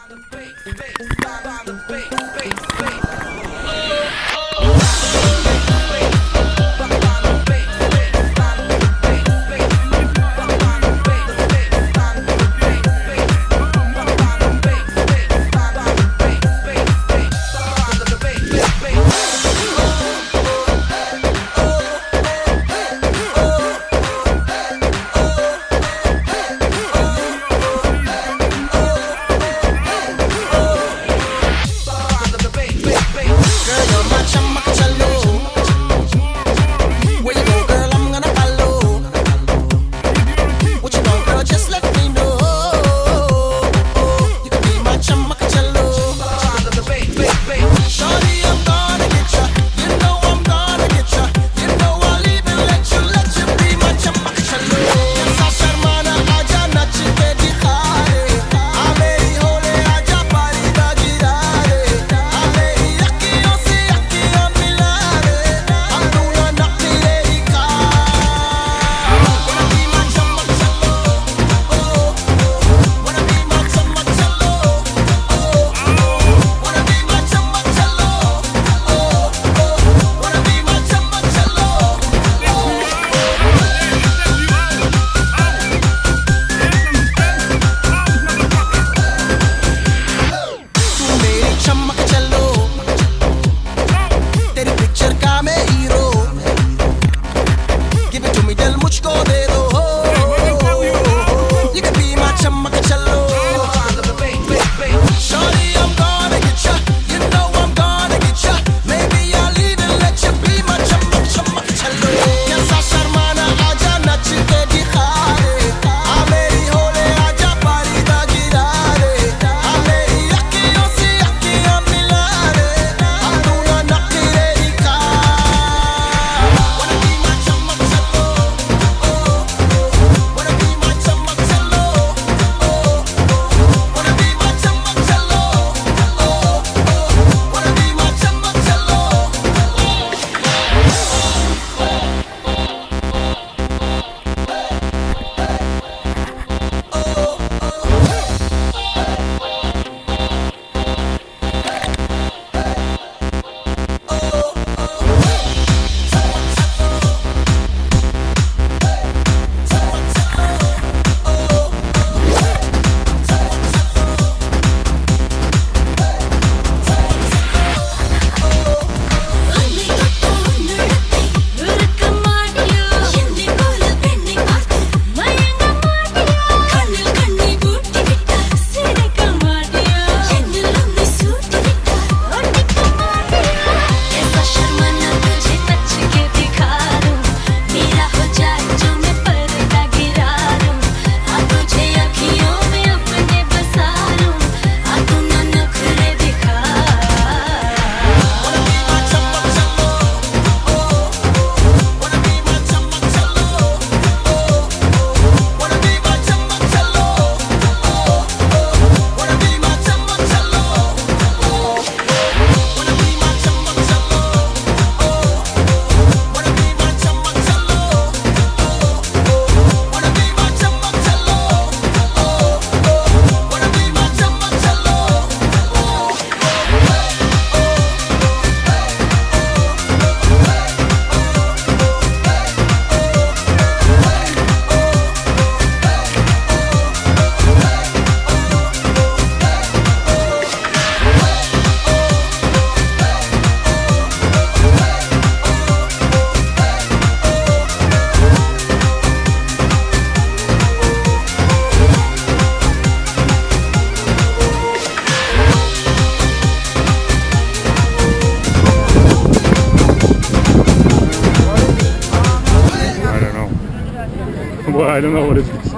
Well, I don't know what it is.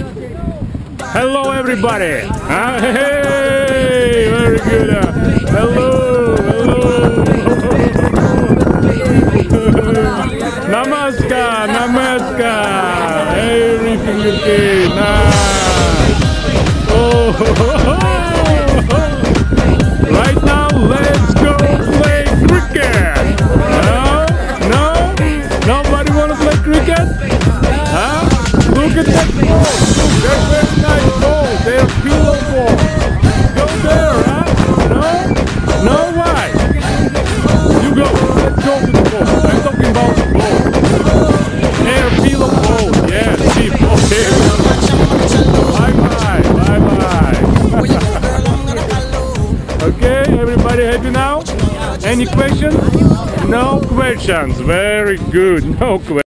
Hello, everybody. Hey, very good. Hello, hello. Namaskar, namaskar. Everything is okay. Nice. Oh, right now, let's go play cricket. No? Nobody want to play cricket? Huh? Look at that ball. They're very nice balls. They're pillow balls. Go, Everybody happy now? Any questions? No questions. Very good. No questions.